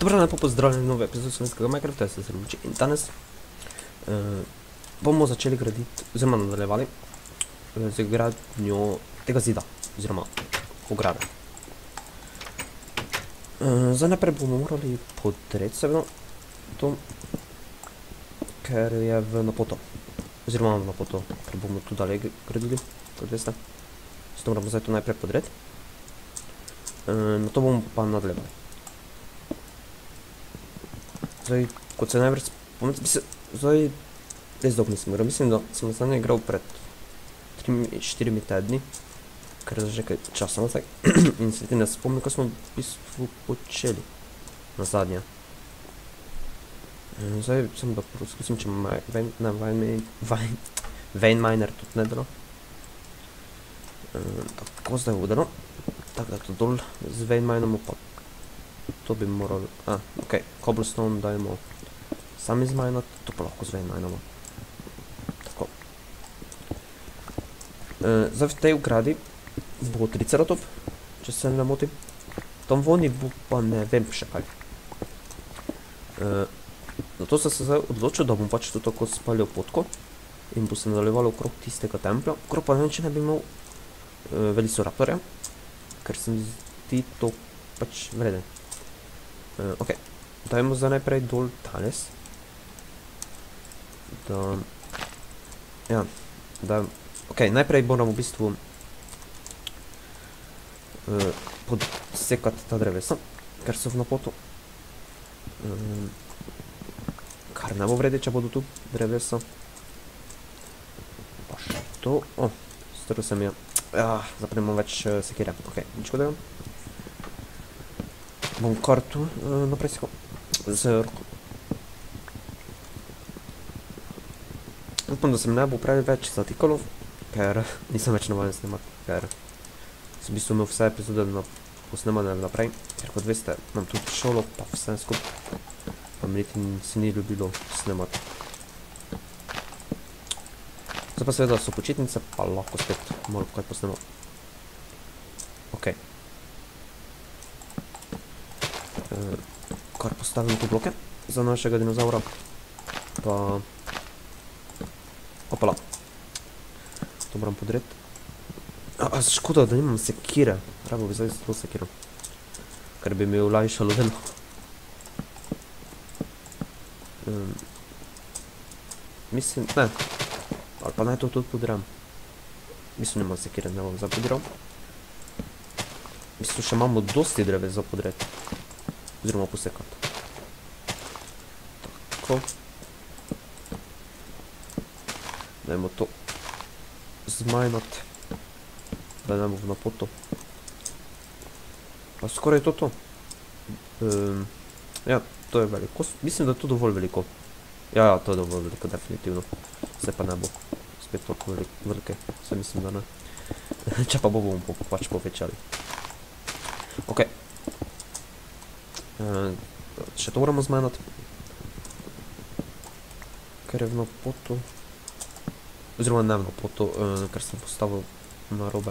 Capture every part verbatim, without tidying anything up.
Dobro, lepo pozdravljeni v novi epizodi slovenskega Minecrafta, jaz sem Zrmuči in danes uh, bomo začeli graditi, oziroma nadaljevali uh, z gradnjo tega zida, oziroma ograde. Uh, zdaj najprej bomo morali podreti seveda to, ker je v napoto, oziroma v napoto, ker bomo tu dalje gradili, kot veste. Zato moramo zdaj to najprej podreti, uh, na to bomo pa nadaljevali. Zdaj, kot se največ spomnim, bi se, zdaj, res dolgo nisem igral, mislim, da sem zadnje igral pred tremi, štirimi tedni, ker je že kaj časa nazaj, in se ti ne spomnim, ko smo v bistvu počeli na zadnje. Zdaj, sem da poskusim, če na Vein Miner tudi ne delo. Tako, zdaj vodeno, tako da to dol z Vein Minom pa. To bi morali, a, ok, cobblestone dajemo sami izmajnati, to pa lahko z Vein Minamo. Tako. E, zdaj v tej ogradi bo triceratop, če se ne motim. Tam voni bo pa ne vem še kaj. E, zato sem se zdaj odločil, da bom pač tu tako spalil potko in bo se nadaljevalo okrog tistega templja. Okrog pa ne vem, če ne bi imel e, Velociraptorja, ker se mi zdi to pač vreden. Uh, ok, dajmo zdaj najprej dol tales. Da... Ja, da... Ok, najprej moramo v bistvu uh, podsekati ta drevesa, ker so v napoto. Uh, kar ne bo vredi, če bodo tu drevesa. Pa še to... O, oh, strl sem ja. Ja, zapremo več uh, sekire. Ok, ničko da imam. Bom kar tu uh, naprej sekal z roko. Upam, da se mi ne bo preveč zatikalo, ker nisem več navajen snemati, ker sem v bistvu imel vse epizode na posnemane naprej, ker kot veste, imam tudi šolo, pa vse skupaj, pa mi niti se ni ljubilo snemati. Zdaj pa seveda so počitnice, pa lahko spet malo kaj posnemal. Ok. Uh, kar postavimo tu bloke za našega dinozaura, pa opala, to moram podreti. A, a škoda, da nimam sekire, rabo bi zdaj to sekiro, ker bi mi olajšalo delo. Um, mislim, ne, ali pa naj to tudi podiram. Mislim, nimam sekire, ne bom zdaj podiral. Mislim, še imamo dosti dreve za podreti. Oziroma posekati. Tako. Dajmo to zmajnati, da ne bo v napoto. Pa skoraj to to. Um, ja, to je veliko. Mislim, da je to dovolj veliko. Ja, ja, to je dovolj veliko, definitivno. Se pa ne bo spet toliko velike. Se mislim, da ne. Če pa bo, bomo po, pač povečali. Ok. Uh, še to moramo zmenati, ker je v napoto, oziroma ne v napoto, uh, ker sem postavil na robe.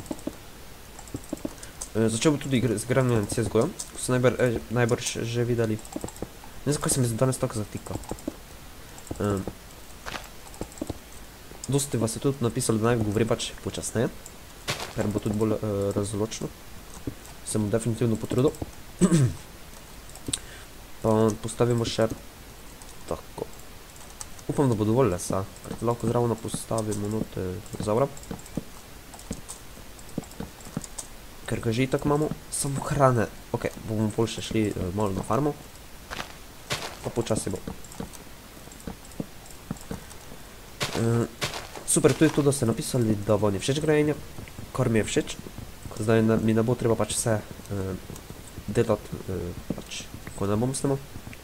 Uh, začel bo tudi z gradnjem C S G O-ja, ko so najbr, eh, najbrž že videli. Ne znam, kaj se mi danes tako zatika. Uh, dosti vas je tudi napisalo, da naj govori pač počasneje, ker bo tudi bolj uh, razločno. Sem mu definitivno potrudil. Pa postavimo še tako. Upam, da bo dovolj lesa, ker lahko zravno postavimo note dinozaura. Ker ga že itak imamo, samo hrane. Ok, bomo bolj še šli uh, malo na farmo. Pa počasi bo. Uh, super, tu je to, da ste napisali, da vam je všeč grajenje, kar mi je všeč. Zdaj ne, mi ne bo treba pač vse uh, delati, uh, pač ko ne bom snemal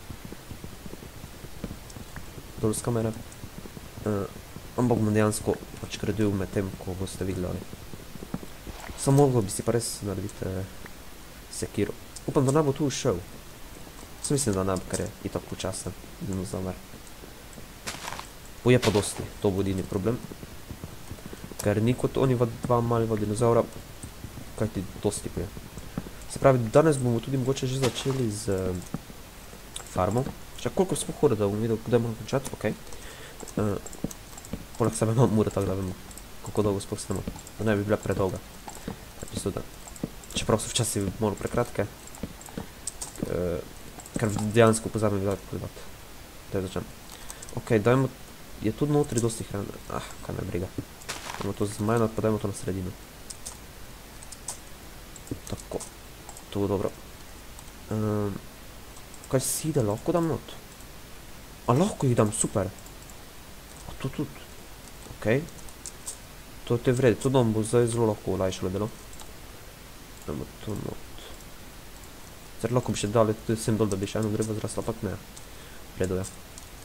dol z kamere, uh, ampak bom dejansko pač gradil med tem, ko boste vi gledali. Samo mogel bi si pa res narediti uh, sekiro. Upam, da ne bo tu šel. Sem mislim, da ne bo, ker je itak počasen dinozaver. Poje pa dosti, to bo edini problem. Ker ni kot oni dva malega dinozaura, kaj ti dosti poje. Se pravi, danes bomo tudi mogoče že začeli z farmo. Čak koliko smo hore, da bom videl, kdaj moram končati, okej. Poleg sebe imam ure, tako da vemo, kako dolgo sploh snemo. Da ne bi bila predolga epizoda. Čeprav so včasih malo prekratke. Ker dejansko pozabim kdaj pogledati. Daj začnem. Okej, dajmo, je tudi notri dosti hrane. Ah, kaj me briga. Dajmo to zmajnati, pa dajmo to na sredino. Tako. To bo dobro. Kaj side lahko dam not? A lahko jih dam, super. A to tudi. Okej. To te vredi, to dom bo zdaj zelo lahko olajšalo delo. Dajmo to not. Zdaj lahko bi še dali tudi sem dol, da bi še eno drebo zraslo, ampak ne. Vredo je.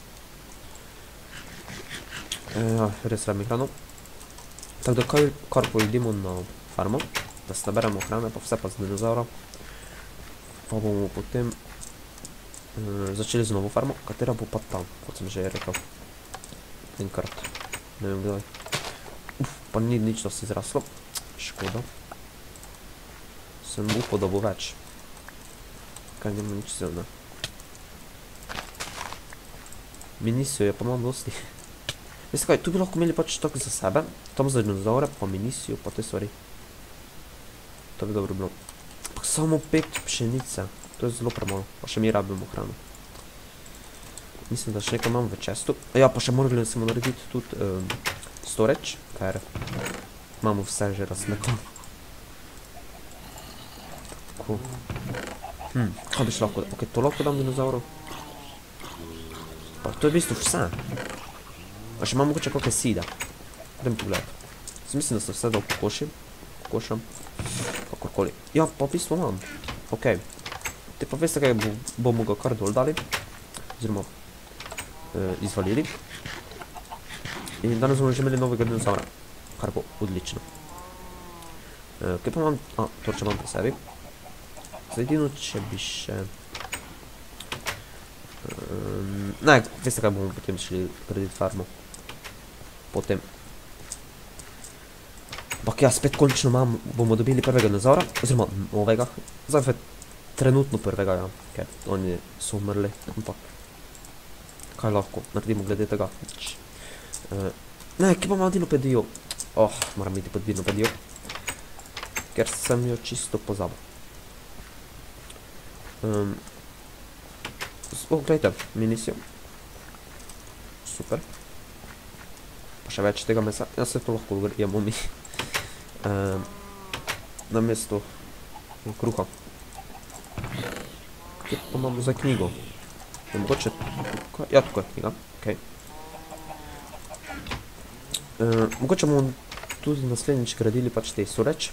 Ja, res rabim hrano. Tako da kar pojedimo na farmo, da se naberemo hrane, pa vse pa z dinozaura. Pa bomo potem začeli z novo farmo, katera bo pa tam, kot sem že rekel. Enkrat. Ne vem kdaj. Uf, pa ni nič dosti zraslo. Škoda. Sem upal, da bo več. Kaj nima nič vzel, ne. Minisijo je pa malo dosti. Veste kaj, tu bi lahko imeli pač tako za sebe, tam za dinozaure, pa minisijo, pa te stvari. To bi dobro bilo. Ampak samo pet pšenice, to je zelo premalo, pa še mi rabimo hrano. Mislim, da še nekaj imam v čestu. Ja, pa še morali smo narediti tudi storage, ker imamo vse že razmeklo. Tako. Hm, kaj bi še lahko, ok, to lahko dam dinozaurov. Pa to je v bistvu vse. Pa še imam mogoče kakve side. Idem pogledati. Mislim, da se vse dal pokošim. Pokošam. Kakorkoli. Ja, pa v bistvu imam. Ok. Te pa veste kaj, bomo ga kar dol dali. Oziroma izvalili. In danes bomo že imeli novega dinozaura. Kar bo odlično. Kaj pa imam? A, torče imam pri sebi. Edino, če bi še... Ne, veste kaj, bomo potem šli graditi farmo. Potem. Ampak ja, spet končno imam, bomo dobili prvega dinozaura, oziroma novega. Zdaj trenutno prvega, ja, ker oni so umrli, ampak kaj lahko naredimo glede tega. Ne, kje pa imam dinopedijo? Oh, moram iti pod dinopedijo, ker sem jo čisto pozabil. Oh, gledajte, minisijo. Super. Pa še več tega mesa. Ja, se to lahko jemo mi. Na mesto kruha. Kje pa imamo za knjigo? Je mogoče tukaj? Ja, tukaj je knjiga. Okej. Mogoče bomo tudi naslednjič gradili pač te storage.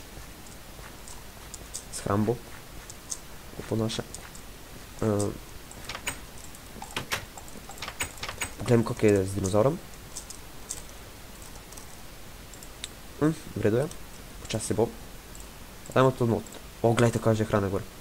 S hrambo. Po naše. Pogledam, kak je z dinozaurom. V redu je. Počasi bo. Dajmo to not. O, gledajte, kaj je že hrane gor.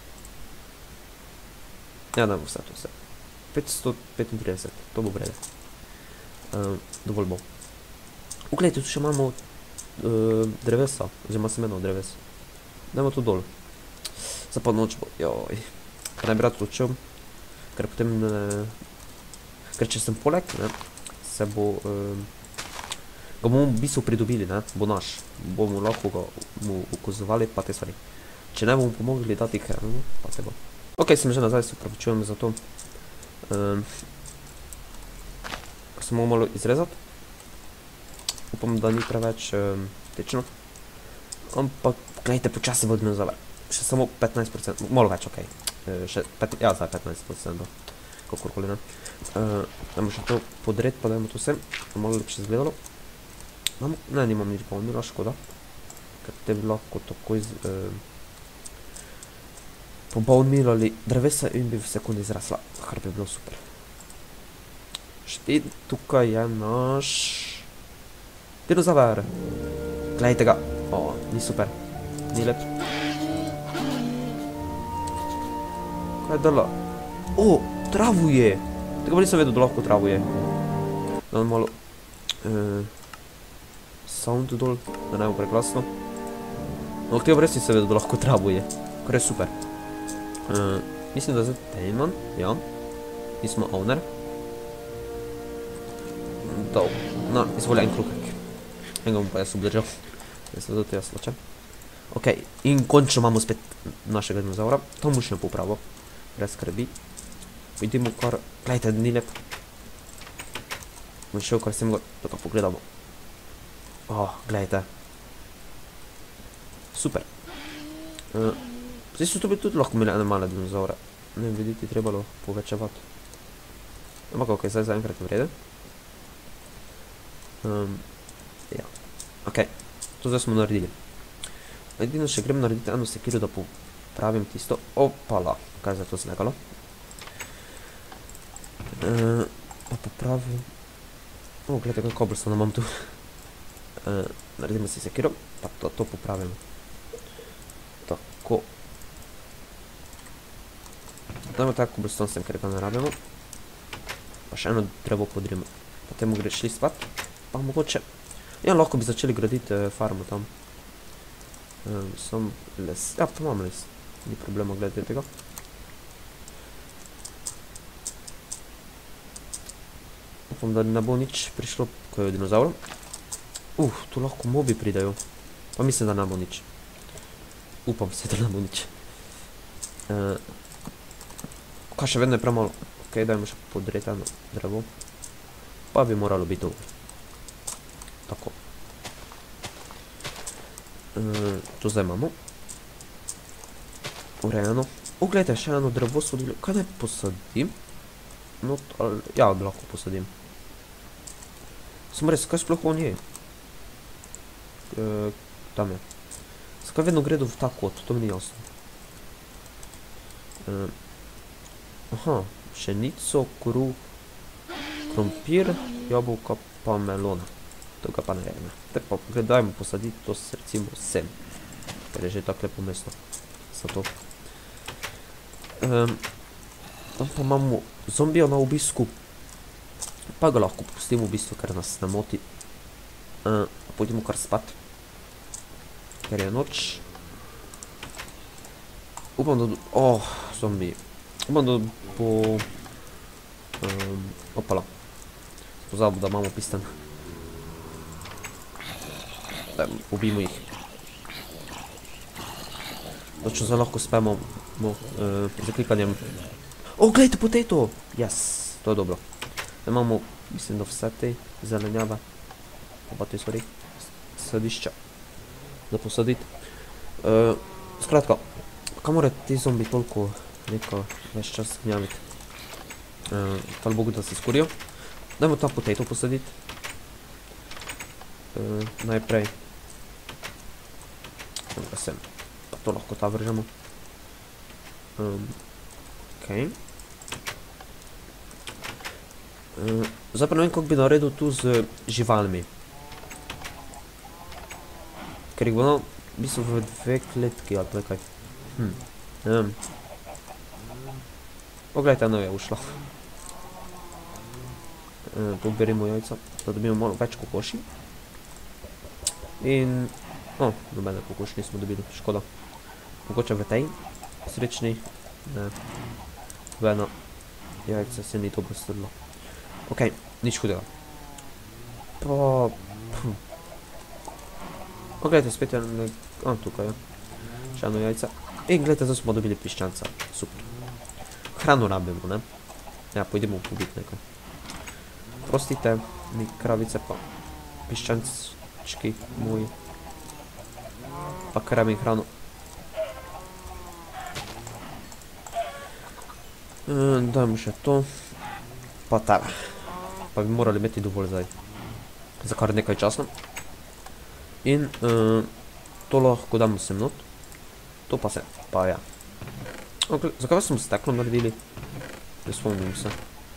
Ja, dajmo vse to vse. petsto petintrideset, to bo v redu. Dovolj bo. O, gledajte, tu še imamo drevesa, oziroma semeno dreves. Dajmo to dol. Za pa noč bo, joj. Kaj naj bi rad odšel, ker potem ne... Ker če sem poleg, ne, se bo... Ga bomo v bistvu pridobili, ne, bo naš. Bomo lahko ga mu ukazovali, pa te stvari. Če ne bomo pomogli dati hrano, pa se bo. Ok, sem že nazaj, se upravičujem za to. Se bomo malo izrezati. Upam, da ni preveč tečno. Ampak, gledajte, počasi bo dinozaur. Še samo petnajst procent, malo več, okej. Ja, zdaj petnajst procent, kakorkoli ne. Dajmo še to podred, pa dajmo to vsem, da malo lepše izgledalo. Ne, nimam nič polnila, škoda. Ker te bi lahko takoj popolnili drevesa in bi v sekundi zrasla, kar bi bilo super. Šti, tukaj je naš dinozaur. Gledajte ga. O, ni super, ni lep. Kaj je dala? O, travu je! Tega pa nisem vedel, da lahko travu je. Dam malo sound dol, da ne bo preglasno. No, tega pa res nisem vedel, da lahko travu je. Kar je super. Mislim, da zdaj Tejman, ja. mi smo owner. Dol. No, izvolja en krukek. Enega bom pa jaz obdržal. Jaz se zato jaz slačem. Ok, in končno imamo spet našega dinozaura. To mu še ne popravo. Brez skrbi. Vidimo kar... Glejte, ni lep. Bom šel kar sem gor. Da ga pogledamo. Oh, glejte. Super. Uh, zdaj so to bi tudi lahko imeli ene male dinozaure. Ne vem, videti, trebalo povečevati. Ampak ok, zdaj zaenkrat je vrede. Um, ja. Ok, to zdaj smo naredili. Edino še grem narediti eno sekiru, da popravim tisto. Opala, kaj je za to zlegalo? Uh, pa popravim... O, gledajte, kaj cobblestone imam tu. Uh, naredimo si sekiru, pa to, to popravim. Tako. Dajmo tako cobblestone sem, ker ga ne rabimo. Pa še eno drevo podrimo. Potem greš šli spat. Pa mogoče... Ja, lahko bi začeli graditi uh, farmo tam. Um, sem les... Ja, pa imam les. Ni problema, gledajte tega. Upam, da ne bo nič prišlo, ko je dinozaur. Uf, tu lahko mobi pridajo. Pa mislim, da ne bo nič. Upam se, da ne bo nič. Uh, kaj še vedno je premalo. Ok, dajmo še podreti eno drevo. Pa bi moralo biti dobro. Tako. Uh, to zdaj imamo. Urejeno. O, gledajte, še eno drevo so dobili. Kaj naj posadim? No, ali... Ja, bi lahko posadim. Samo res, kaj sploh on je? Uh, tam je. Zakaj vedno gredo v ta kot? To mi ni jasno. Uh, aha, pšenico, kruh, krompir, jabolka pa melona. Tega pa ne vem. Tako pa gledajmo posaditi to s recimo sem. Ker je že tako lepo mesto. Zato. Um, tam pa imamo zombija na obisku. Pa ga lahko pustimo v bistvu, ker nas ne moti. Uh, pojdimo kar spat. Ker je noč. Upam, da... Oh, zombi. Upam, da bo... Um, opala. Pozabil, da imamo pistan. Da, ubijmo jih. Točno zdaj lahko spemo no, uh, za klikanjem. O, gledajte, potato! Yes, to je dobro. Da imamo, mislim, da vse te zelenjave. Oba te, sorry, sadišča. Da posaditi. Uh, skratka, kaj mora ti zombi toliko neko več čas gnjaviti? Uh, hvala Bogu, da se skorijo. Dajmo ta potato posaditi. Uh, najprej. Nekaj sem. Pa to lahko ta vržemo. Um, ok. Uh, zdaj pa ne vem, kako bi naredil tu z živalmi. Ker jih bo no, v bistvu v dve kletki ali nekaj. Hm, ne vem. Poglejte, eno je ušla. Uh, poberimo jajca, da dobimo malo več kokoši. In... O, nobene kokoši nismo dobili, škoda. Mogoče v tej srečni. Ne. Veno. Jajce se ni to postrlo. Ok, nič hudega. Pa... Hm. Poglejte, spet je... Ne... A, tukaj je. Še eno jajce. In gledajte, zdaj smo dobili piščanca. Super. Hrano rabimo, ne? Ja, pojdemo pobiti nekaj. Prostite, mi kravice pa piščančki moji. Pa kar rabim hrano. E, dajmo še to. Pa ta. Pa bi morali imeti dovolj zdaj. Za kar nekaj časa. In e, to lahko damo sem not. To pa se, pa ja. Okay, zakaj smo steklo naredili? Ne spomnim se.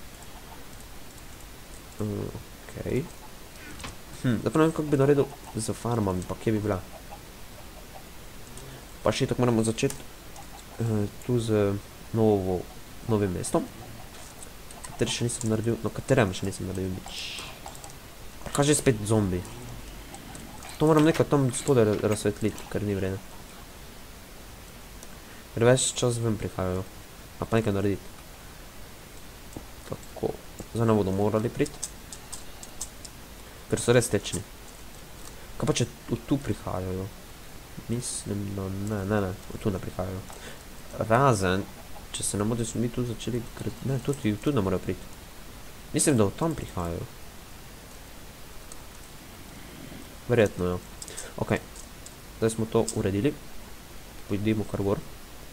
Uh, ok. Hm, da pa ne vem, kako bi naredil z farmami, pa kje bi bila. Pa še tako moramo začeti uh, tu z novo, novim mestom. Kateri še nisem naredil, no katerem še nisem naredil nič. Kaj že spet zombi? To moram nekaj tam spodaj razsvetliti, ker ni vrede. Ker več čas ven prihajajo. A pa nekaj narediti. Zdaj ne bodo morali priti. Ker so res tečni. Kaj pa če od tu prihajajo? Mislim, da ne, ne, ne, od tu ne prihajajo. Razen, če se ne motim, smo mi tu začeli, ne, tudi tu ne morajo priti. Mislim, da od tam prihajajo. Verjetno, ja. Ok, zdaj smo to uredili. Pojdimo kar gor.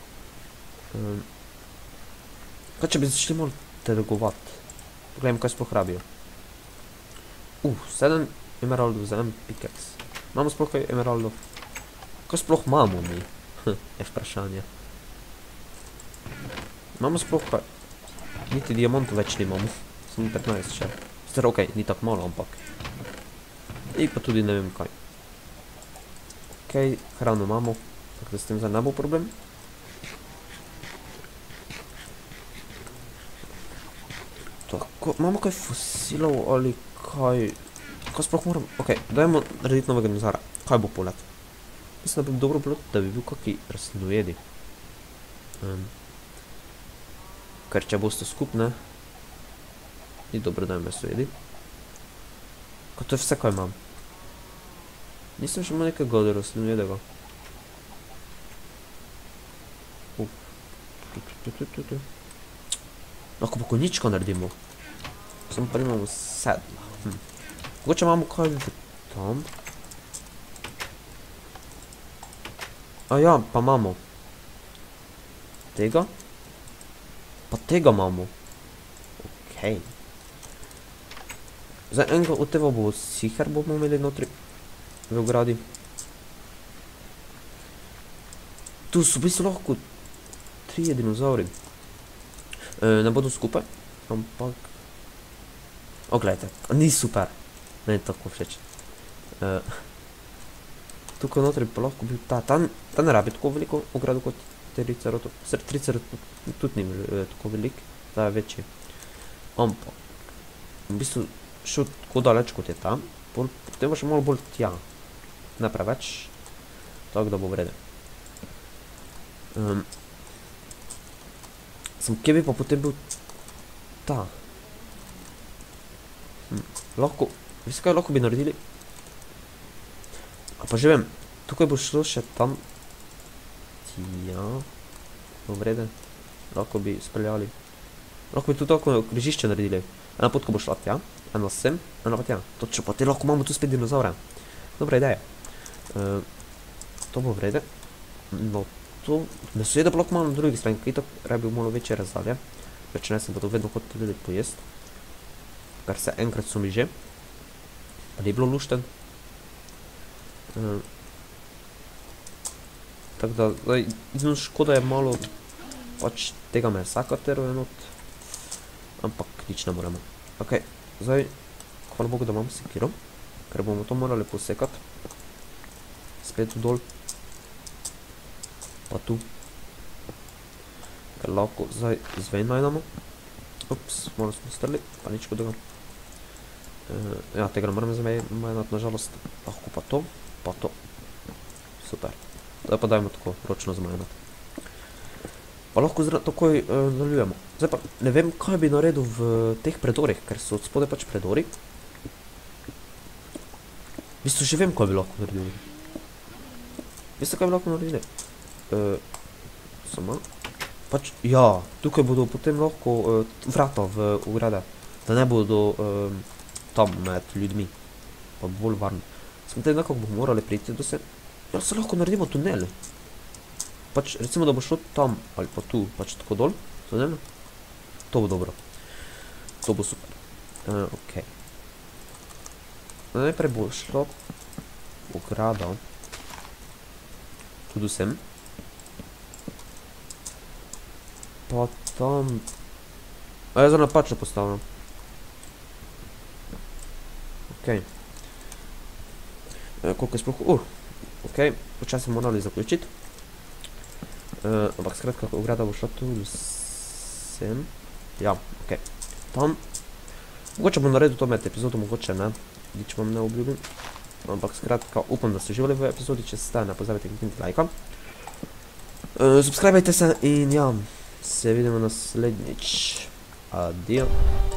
Kaj če bi začeli malo trgovati? Pogledajmo, kaj sploh rabijo. Uh, sedem emeraldov za en pickaxe. Imamo sploh kaj emeraldov? Kaj sploh imamo mi? Je vprašanje. Imamo sploh kaj? Niti diamantov več nimamo. Samo petnajst še. Zdaj, ok, ni tako malo, ampak. In pa tudi ne vem kaj. Ok, hrano imamo. Tako da s tem zdaj ne bo problem. Tako, imamo kaj fosilov ali kaj... Kaj sploh moram... Ok, dajmo narediti novega dinozara. Kaj bo polet? Mislim, da bi dobro bilo, da bi bil kakšni rastlinojedi. Um, ker če boste skupne, ni dobro, da je mesojedi. Kaj to je vse, kaj imam? Nisem še imel nekega od rastlinojedega. Uh. Lahko pa koničko naredimo. Samo pa imamo sedla. Hm. Mogoče imamo kaj tam. A ja, pa imamo. Tega. Pa tega imamo. Okej. Zdaj enega od tega bo siher bomo imeli notri. V ogradi. Tu so v bistvu lahko trije dinozauri. Ne bodo skupaj, ampak... O, gledajte, ni super. Meni je tako všeč. Tukaj notri pa lahko bil ta, ta ne rabi tako veliko ogrado kot triceratop. Triceratop tudi ni tako velik, ta je večji. Ampak, v bistvu šel tako daleč kot je ta, potem pa še malo bolj tja. Ne preveč, tako da bo vreden. Sem, kje bi pa potem bil ta? Hm, lahko, veste kaj lahko bi naredili? A pa že vem, tukaj bo šlo še tam. Tja, bo vreden. Lahko bi speljali. Lahko bi tu tako križišče naredili. Ena potka bo šla tja, ena sem, ena pa tja. Točno, pa te lahko imamo tu spet dinozaure. Dobra ideja. Uh, to bo vreden. No, to mesojeda pa lahko malo na drugi strani, kaj tako rabi malo večje razdalje. Ker če ne se bodo vedno hoteli pojest. Kar se enkrat so mi že. Pa ni bilo lušten. Uh, tako da, zdaj, izno škoda je malo pač tega mesa, katero je not. Ampak nič ne moremo. Ok, zdaj, hvala Bogu, da imam sekiro. Ker bomo to morali posekati. Spet dol. Pa tu. Ker lahko zdaj zvej najdemo. Ups, malo smo strli, pa nič kodega. Uh, ja, tega ne moram zvej najdati, nažalost. Lahko pa to, pa to. Super. Zdaj pa dajmo tako ročno zmajdati. Pa lahko takoj uh, nadaljujemo. Zdaj pa ne vem, kaj bi naredil v teh predorih, ker so od spode pač predori. V bistvu že vem, kaj bi lahko naredili. Veste, kaj bi lahko naredili? Uh, samo. Pač, ja, tukaj bodo potem lahko uh, vrata v ograde. Da ne bodo uh, tam med ljudmi. Pa bolj varno. Smo te nekako bomo morali priti, da se... Ja, se lahko naredimo tunel. Pač, recimo, da bo šlo tam, ali pa tu, pač tako dol. Tunel. To bo dobro. To bo super. Uh, ok. Najprej bo šlo ograda. Tudi sem. Pa tam... A jaz zdaj napačno postavljam. Ok. E, koliko je sploh... Uh, ok, počasi smo morali zaključiti. E, ampak skratka, ograda bo šla tudi sem. Ja, ok. Tam. Mogoče bom naredil to med epizodo, mogoče ne. Nič vam ne obljubim. Ampak skratka, upam, da ste živeli v epizodi, če ste, ne pozabite klikniti lajka. E, subscribajte se in ja, se vidimo naslednjič. Adijo.